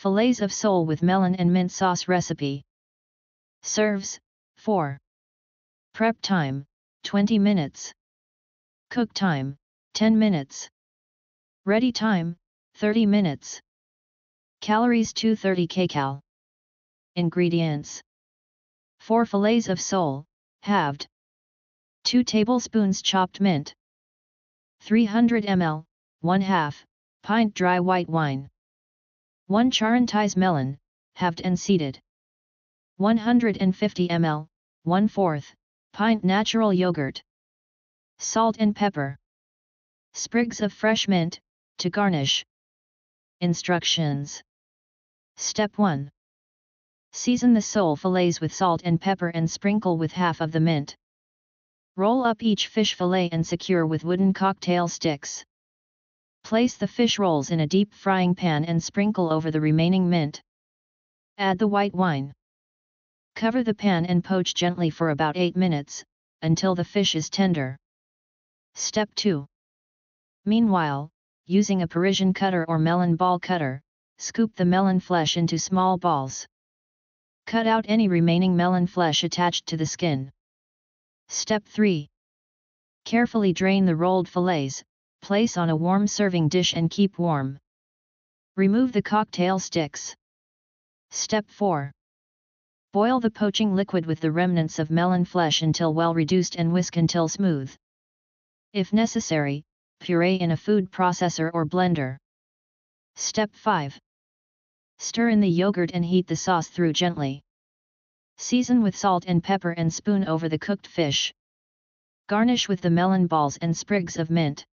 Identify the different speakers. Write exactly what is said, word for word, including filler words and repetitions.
Speaker 1: Fillets of sole with melon and mint sauce recipe. Serves, four. Prep time, twenty minutes. Cook time, ten minutes. Ready time, thirty minutes. Calories two hundred thirty kcal. Ingredients: four fillets of sole, halved. two tablespoons chopped mint. three hundred milliliters, one half, pint dry white wine. one Charantais melon, halved and seeded. one hundred fifty milliliters, one fourth, pint natural yogurt. Salt and pepper. Sprigs of fresh mint, to garnish. Instructions. Step one. Season the sole fillets with salt and pepper and sprinkle with half of the mint. Roll up each fish fillet and secure with wooden cocktail sticks. Place the fish rolls in a deep frying pan and sprinkle over the remaining mint. Add the white wine. Cover the pan and poach gently for about eight minutes, until the fish is tender. Step two. Meanwhile, using a Parisian cutter or melon ball cutter, scoop the melon flesh into small balls. Cut out any remaining melon flesh attached to the skin. Step three. Carefully drain the rolled fillets, place on a warm serving dish and keep warm. Remove the cocktail sticks. Step four. Boil the poaching liquid with the remnants of melon flesh until well reduced and whisk until smooth. If necessary, puree in a food processor or blender. Step five. Stir in the yogurt and heat the sauce through gently. Season with salt and pepper and spoon over the cooked fish. Garnish with the melon balls and sprigs of mint.